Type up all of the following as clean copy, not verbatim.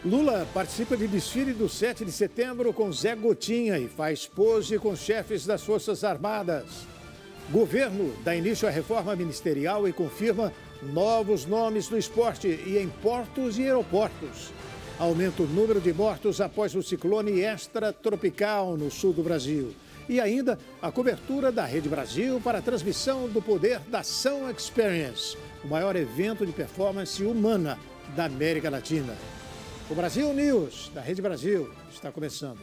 Lula participa de desfile do 7 de setembro com Zé Gotinha e faz pose com chefes das Forças Armadas. Governo dá início à reforma ministerial e confirma novos nomes no esporte e em portos e aeroportos. Aumenta o número de mortos após o ciclone extratropical no sul do Brasil. E ainda a cobertura da Rede Brasil para a transmissão do Poder da Ação Experience, o maior evento de performance humana da América Latina. O Brasil News, da Rede Brasil, está começando.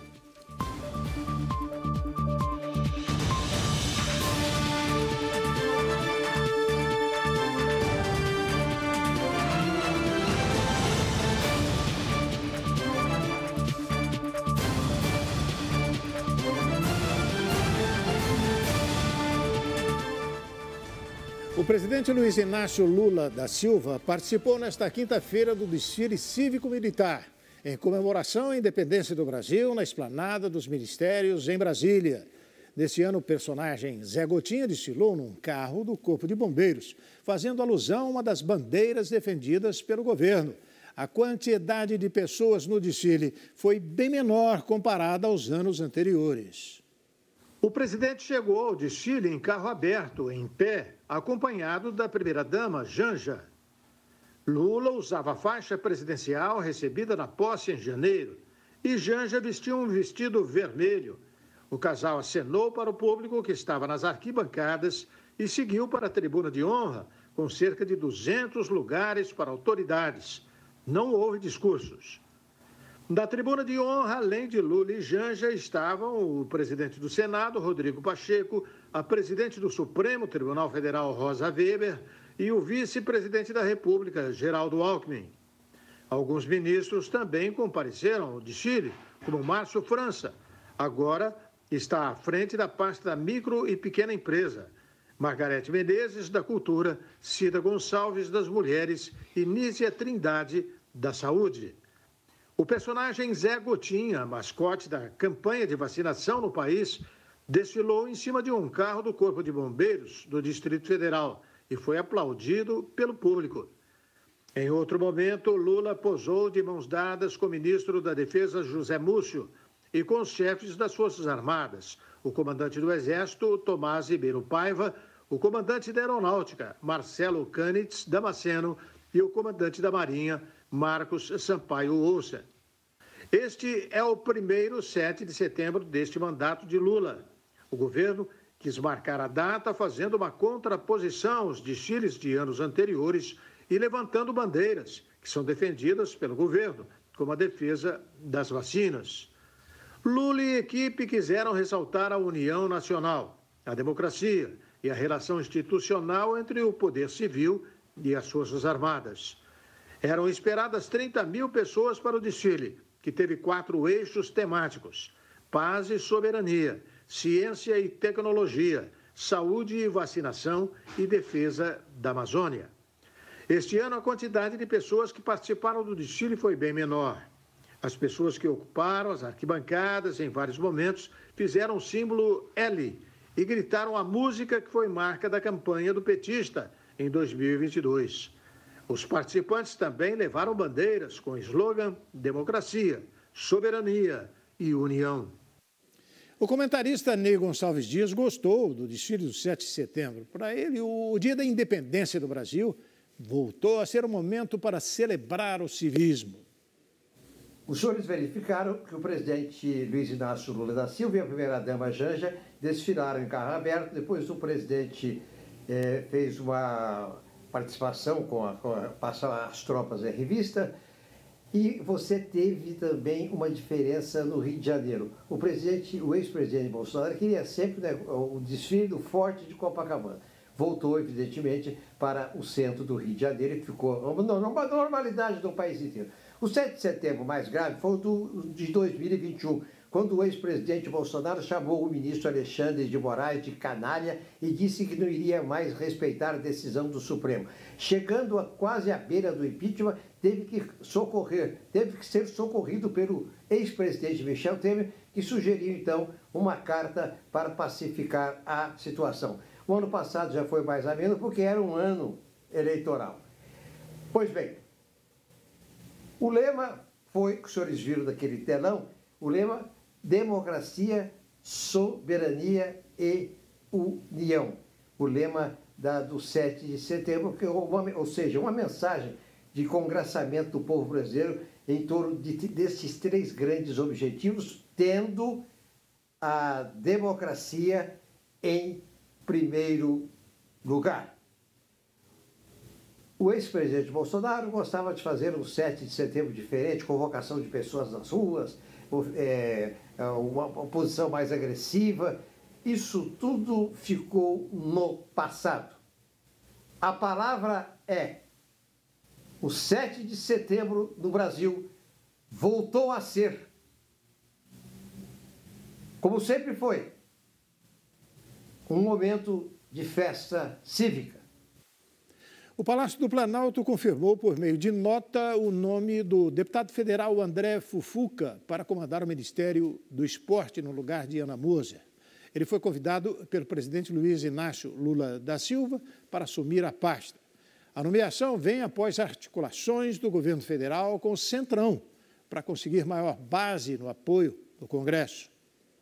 O presidente Luiz Inácio Lula da Silva participou nesta quinta-feira do desfile cívico-militar, em comemoração à independência do Brasil, na esplanada dos ministérios em Brasília. Nesse ano, o personagem Zé Gotinha desfilou num carro do Corpo de Bombeiros, fazendo alusão a uma das bandeiras defendidas pelo governo. A quantidade de pessoas no desfile foi bem menor comparada aos anos anteriores. O presidente chegou ao desfile em carro aberto, em pé, acompanhado da primeira-dama, Janja. Lula usava a faixa presidencial recebida na posse em janeiro e Janja vestia um vestido vermelho. O casal acenou para o público que estava nas arquibancadas e seguiu para a tribuna de honra, com cerca de 200 lugares para autoridades. Não houve discursos. Na tribuna de honra, além de Lula e Janja, estavam o presidente do Senado, Rodrigo Pacheco, a presidente do Supremo Tribunal Federal, Rosa Weber, e o vice-presidente da República, Geraldo Alckmin. Alguns ministros também compareceram ao desfile, como Márcio França. Agora está à frente da pasta da micro e pequena empresa. Margarete Menezes, da Cultura, Cida Gonçalves, das Mulheres e Nízia Trindade, da Saúde. O personagem Zé Gotinha, mascote da campanha de vacinação no país, desfilou em cima de um carro do Corpo de Bombeiros do Distrito Federal e foi aplaudido pelo público. Em outro momento, Lula posou de mãos dadas com o ministro da Defesa, José Múcio, e com os chefes das Forças Armadas, o comandante do Exército, Tomás Ribeiro Paiva, o comandante da Aeronáutica, Marcelo Cânitz Damasceno, e o comandante da Marinha, Marcos Sampaio Ouça. Este é o primeiro 7 de setembro deste mandato de Lula. O governo quis marcar a data fazendo uma contraposição aos desfiles de anos anteriores e levantando bandeiras que são defendidas pelo governo, como a defesa das vacinas. Lula e equipe quiseram ressaltar a união nacional, a democracia e a relação institucional entre o poder civil e as Forças Armadas. Eram esperadas 30 mil pessoas para o desfile, que teve 4 eixos temáticos: paz e soberania, ciência e tecnologia, saúde e vacinação e defesa da Amazônia. Este ano, a quantidade de pessoas que participaram do desfile foi bem menor. As pessoas que ocuparam as arquibancadas em vários momentos fizeram o símbolo L e gritaram a música que foi marca da campanha do petista em 2022. Os participantes também levaram bandeiras com o slogan Democracia, Soberania e União. O comentarista Ney Gonçalves Dias gostou do desfile do 7 de setembro. Para ele, o dia da independência do Brasil voltou a ser um momento para celebrar o civismo. Os senhores verificaram que o presidente Luiz Inácio Lula da Silva e a primeira-dama Janja desfilaram em carro aberto. Depois o presidente fez uma participação passar as tropas em revista, e você teve também uma diferença no Rio de Janeiro. O ex-presidente Bolsonaro queria sempre o desfile do Forte de Copacabana. Voltou, evidentemente, para o centro do Rio de Janeiro e ficou uma normalidade do país inteiro. O 7 de setembro mais grave foi o de 2021, quando o ex-presidente Bolsonaro chamou o ministro Alexandre de Moraes de canalha e disse que não iria mais respeitar a decisão do Supremo. Chegando quase à beira do impeachment, teve que ser socorrido pelo ex-presidente Michel Temer, que sugeriu, então, uma carta para pacificar a situação. O ano passado já foi mais ameno, porque era um ano eleitoral. Pois bem, o lema foi, que os senhores viram daquele telão, o lema democracia, soberania e união. O lema do 7 de setembro, ou seja, uma mensagem de congraçamento do povo brasileiro em torno desses três grandes objetivos, tendo a democracia em primeiro lugar. O ex-presidente Bolsonaro gostava de fazer um 7 de setembro diferente, convocação de pessoas nas ruas, uma oposição mais agressiva. Isso tudo ficou no passado. A palavra é: o 7 de setembro no Brasil voltou a ser, como sempre foi, um momento de festa cívica. O Palácio do Planalto confirmou, por meio de nota, o nome do deputado federal André Fufuca para comandar o Ministério do Esporte no lugar de Ana Moser. Ele foi convidado pelo presidente Luiz Inácio Lula da Silva para assumir a pasta. A nomeação vem após articulações do governo federal com o Centrão para conseguir maior base no apoio do Congresso.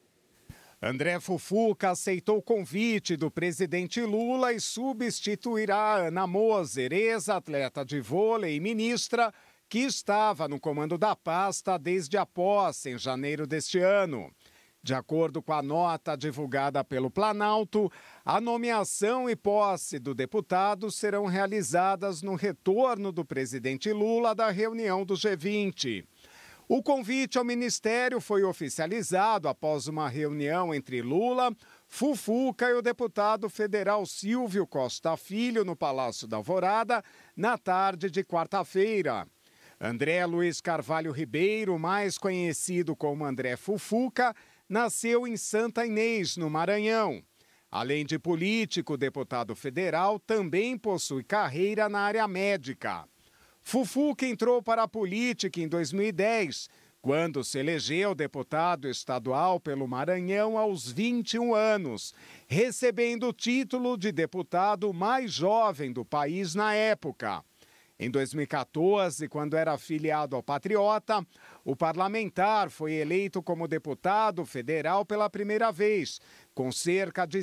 André Fufuca aceitou o convite do presidente Lula e substituirá Ana Moser, ex-atleta de vôlei e ministra, que estava no comando da pasta desde a posse em janeiro deste ano. De acordo com a nota divulgada pelo Planalto, a nomeação e posse do deputado serão realizadas no retorno do presidente Lula da reunião do G20. O convite ao ministério foi oficializado após uma reunião entre Lula, Fufuca e o deputado federal Silvio Costa Filho no Palácio da Alvorada na tarde de quarta-feira. André Luiz Carvalho Ribeiro, mais conhecido como André Fufuca, nasceu em Santa Inês, no Maranhão. Além de político, o deputado federal também possui carreira na área médica. Fufuca entrou para a política em 2010, quando se elegeu deputado estadual pelo Maranhão aos 21 anos, recebendo o título de deputado mais jovem do país na época. Em 2014, quando era afiliado ao Patriota, o parlamentar foi eleito como deputado federal pela primeira vez, com cerca de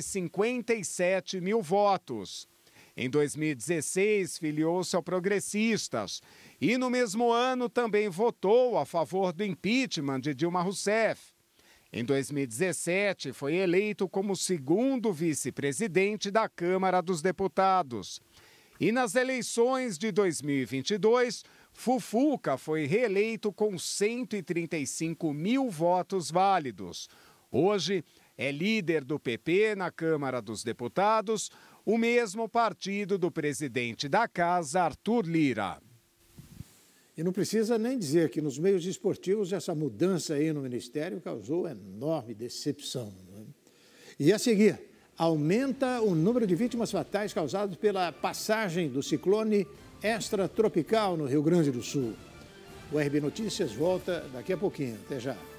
57 mil votos. Em 2016, filiou-se ao Progressistas e, no mesmo ano, também votou a favor do impeachment de Dilma Rousseff. Em 2017, foi eleito como segundo vice-presidente da Câmara dos Deputados. E nas eleições de 2022, Fufuca foi reeleito com 135 mil votos válidos. Hoje, é líder do PP na Câmara dos Deputados, o mesmo partido do presidente da Casa, Arthur Lira. E não precisa nem dizer que nos meios esportivos essa mudança aí no Ministério causou enorme decepção. Né? E a seguir, aumenta o número de vítimas fatais causadas pela passagem do ciclone extratropical no Rio Grande do Sul. O RB Notícias volta daqui a pouquinho. Até já.